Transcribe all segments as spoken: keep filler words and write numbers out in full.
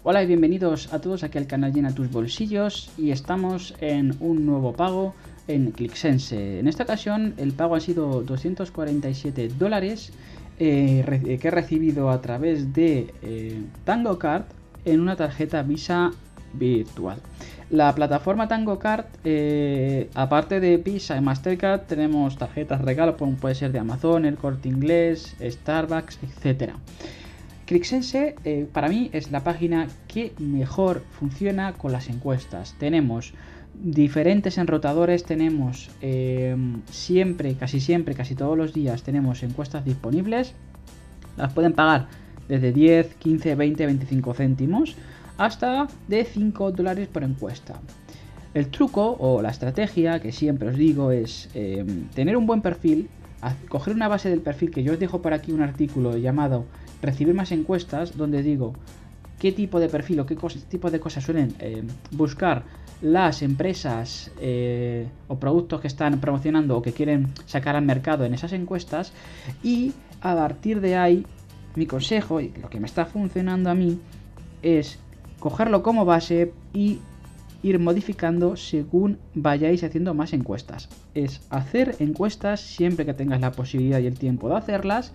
Hola y bienvenidos a todos aquí al canal Llena tus bolsillos y estamos en un nuevo pago en ClickSense. En esta ocasión el pago ha sido doscientos cuarenta y siete dólares eh, que he recibido a través de eh, TangoCard en una tarjeta Visa virtual. La plataforma TangoCard, eh, aparte de Visa y Mastercard, tenemos tarjetas regalo como puede ser de Amazon, El Corte Inglés, Starbucks, etcétera. ClickSense eh, para mí es la página que mejor funciona con las encuestas. Tenemos diferentes enrutadores, tenemos eh, siempre, casi siempre, casi todos los días tenemos encuestas disponibles. Las pueden pagar desde diez, quince, veinte, veinticinco céntimos hasta de cinco dólares por encuesta. El truco o la estrategia que siempre os digo es eh, tener un buen perfil, coger una base del perfil, que yo os dejo por aquí un artículo llamado recibir más encuestas, donde digo qué tipo de perfil o qué tipo de cosas suelen eh, buscar las empresas eh, o productos que están promocionando o que quieren sacar al mercado en esas encuestas, y a partir de ahí mi consejo y lo que me está funcionando a mí es cogerlo como base y ir modificando según vayáis haciendo más encuestas. Es hacer encuestas siempre que tengáis la posibilidad y el tiempo de hacerlas.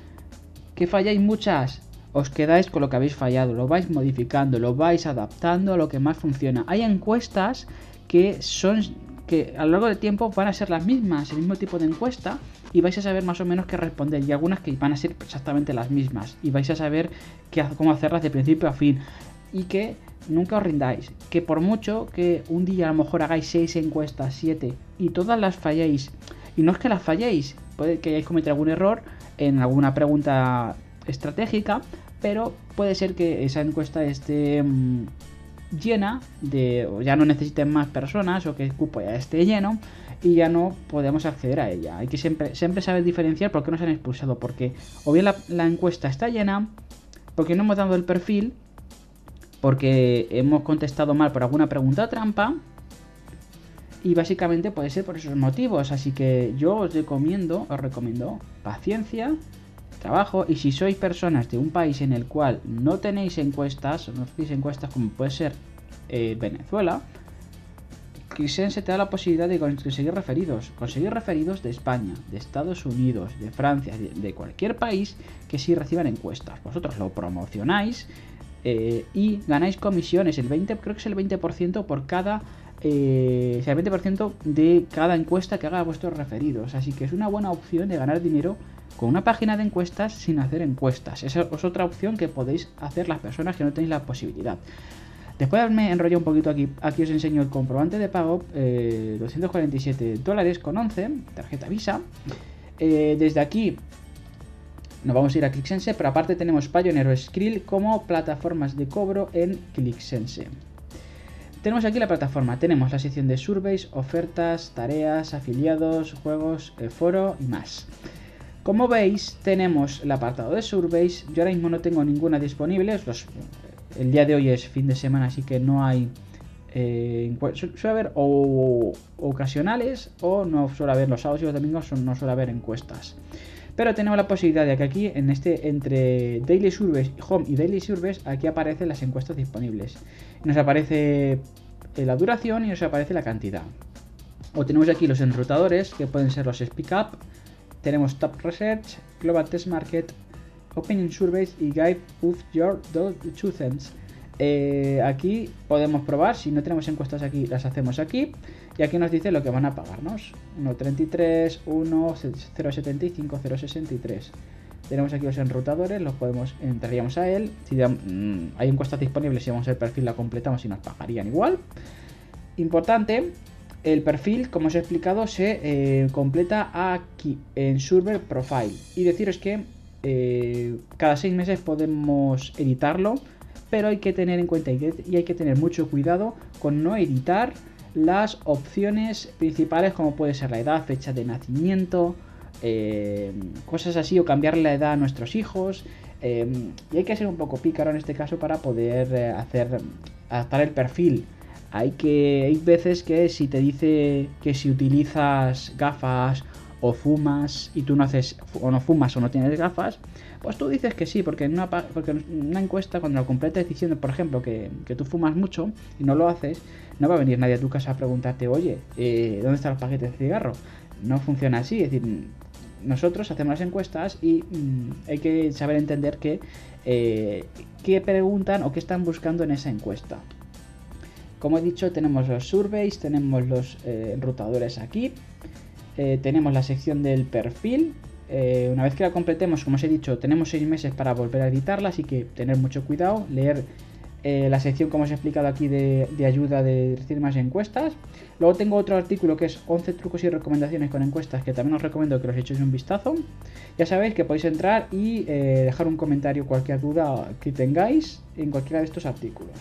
Que falláis muchas, os quedáis con lo que habéis fallado, lo vais modificando, lo vais adaptando a lo que más funciona. Hay encuestas que son que a lo largo del tiempo van a ser las mismas, el mismo tipo de encuesta, y vais a saber más o menos qué responder, y algunas que van a ser exactamente las mismas y vais a saber qué, cómo hacerlas de principio a fin. Y que nunca os rindáis, que por mucho que un día a lo mejor hagáis seis encuestas, siete, y todas las falléis, y no es que las falléis, puede que hayáis cometido algún error en alguna pregunta estratégica, pero puede ser que esa encuesta esté mmm, llena de, o ya no necesiten más personas, o que el cupo ya esté lleno y ya no podemos acceder a ella. Hay que siempre, siempre saber diferenciar por qué nos han expulsado, porque o bien la, la encuesta está llena, porque no hemos dado el perfil, porque hemos contestado mal por alguna pregunta trampa, y básicamente puede ser por esos motivos. Así que yo os recomiendo, os recomiendo paciencia, trabajo, y si sois personas de un país en el cual no tenéis encuestas, o no hacéis encuestas como puede ser eh, Venezuela, ClickSense te da la posibilidad de conseguir referidos, conseguir referidos de España, de Estados Unidos, de Francia, de, de cualquier país que sí reciban encuestas. Vosotros lo promocionáis eh, y ganáis comisiones, el veinte, creo que es el veinte por ciento por cada Eh, o sea, el veinte por ciento de cada encuesta que haga vuestros referidos. Así que es una buena opción de ganar dinero con una página de encuestas sin hacer encuestas. Esa es otra opción que podéis hacer las personas que no tenéis la posibilidad. Después de haberme enrollado un poquito aquí, aquí os enseño el comprobante de pago, eh, doscientos cuarenta y siete dólares con once, tarjeta Visa. Eh, desde aquí nos vamos a ir a ClickSense, pero aparte tenemos Payoneer o Skrill como plataformas de cobro en ClickSense. Tenemos aquí la plataforma, tenemos la sección de surveys, ofertas, tareas, afiliados, juegos, el foro y más. Como veis, tenemos el apartado de surveys. Yo ahora mismo no tengo ninguna disponible. Los, el día de hoy es fin de semana, así que no hay... Eh, suele haber o, o ocasionales, o no suele haber los sábados y los domingos, no suele haber encuestas. Pero tenemos la posibilidad de que aquí, en este, entre Daily Surveys, Home y Daily Surveys, aquí aparecen las encuestas disponibles. Nos aparece la duración y nos aparece la cantidad. O tenemos aquí los enrutadores, que pueden ser los Speak Up. Tenemos Top Research, Global Test Market, Opinion Surveys y Guide of Your Two Cents. Eh, aquí podemos probar, si no tenemos encuestas aquí, las hacemos aquí. Y aquí nos dice lo que van a pagarnos. uno treinta y tres, uno, cero setenta y cinco, cero sesenta y tres. Tenemos aquí los enrutadores, los podemos, entraríamos a él. Si mmm, hay encuestas disponibles, si vamos al perfil la completamos y nos pagarían igual. Importante, el perfil, como os he explicado, se eh, completa aquí en Survey Profile. Y deciros que eh, cada seis meses podemos editarlo, pero hay que tener en cuenta y hay que tener mucho cuidado con no editar las opciones principales, como puede ser la edad, fecha de nacimiento, eh, cosas así, o cambiar la edad a nuestros hijos. Eh, y hay que ser un poco pícaro en este caso para poder eh, hacer adaptar el perfil. Hay que hay veces que si te dice que si utilizas gafas o fumas y tú no haces, o no fumas o no tienes gafas, pues tú dices que sí, porque en una, porque en una encuesta, cuando la completes diciendo, por ejemplo, que, que tú fumas mucho y no lo haces, no va a venir nadie a tu casa a preguntarte, oye, eh, ¿dónde están los paquetes de cigarro? No funciona así, es decir, nosotros hacemos las encuestas y mmm, hay que saber entender que, eh, qué preguntan o qué están buscando en esa encuesta. Como he dicho, tenemos los surveys, tenemos los eh, enrutadores aquí, eh, tenemos la sección del perfil. Eh, una vez que la completemos, como os he dicho, tenemos seis meses para volver a editarla, así que tener mucho cuidado, leer eh, la sección, como os he explicado aquí, de, de ayuda de recibir más encuestas. Luego tengo otro artículo que es once trucos y recomendaciones con encuestas, que también os recomiendo que los echéis un vistazo. Ya sabéis que podéis entrar y eh, dejar un comentario, cualquier duda que tengáis en cualquiera de estos artículos.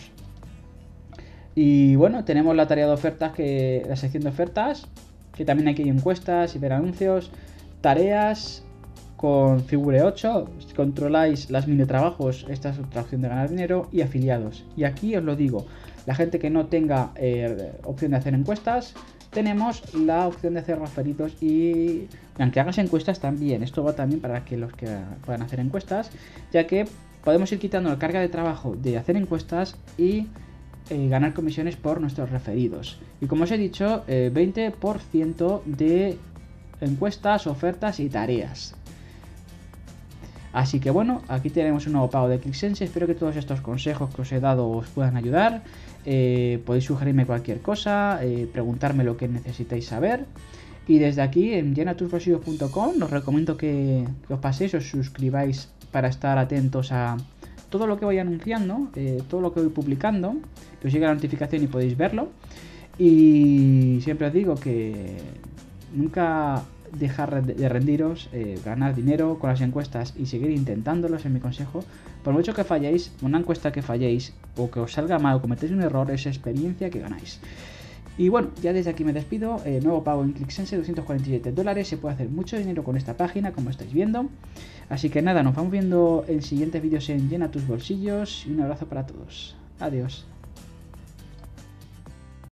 Y bueno, tenemos la tarea de ofertas, que la sección de ofertas, que también aquí hay encuestas y ver anuncios, tareas con Figure ocho, si controláis las mini trabajos, esta es otra opción de ganar dinero, y afiliados. Y aquí os lo digo, la gente que no tenga eh, opción de hacer encuestas, tenemos la opción de hacer referidos, y aunque hagas encuestas también, esto va también para que los que puedan hacer encuestas, ya que podemos ir quitando la carga de trabajo de hacer encuestas y Eh, ganar comisiones por nuestros referidos. Y como os he dicho, eh, veinte por ciento de encuestas, ofertas y tareas. Así que bueno, aquí tenemos un nuevo pago de ClickSense. Espero que todos estos consejos que os he dado os puedan ayudar. Eh, podéis sugerirme cualquier cosa, eh, preguntarme lo que necesitáis saber. Y desde aquí en llena tus bolsillos punto com os recomiendo que, que os paséis, os suscribáis para estar atentos a todo lo que voy anunciando, eh, todo lo que voy publicando, que os llegue la notificación y podéis verlo. Y siempre os digo que nunca dejar de rendiros, eh, ganar dinero con las encuestas y seguir intentándolos, es mi consejo. Por mucho que falléis, una encuesta que falléis o que os salga mal o cometéis un error, es experiencia que ganáis. Y bueno, ya desde aquí me despido. Eh, nuevo pago en ClickSense, doscientos cuarenta y siete dólares. Se puede hacer mucho dinero con esta página, como estáis viendo. Así que nada, nos vamos viendo en siguientes vídeos en Llena tus bolsillos. Y un abrazo para todos. Adiós.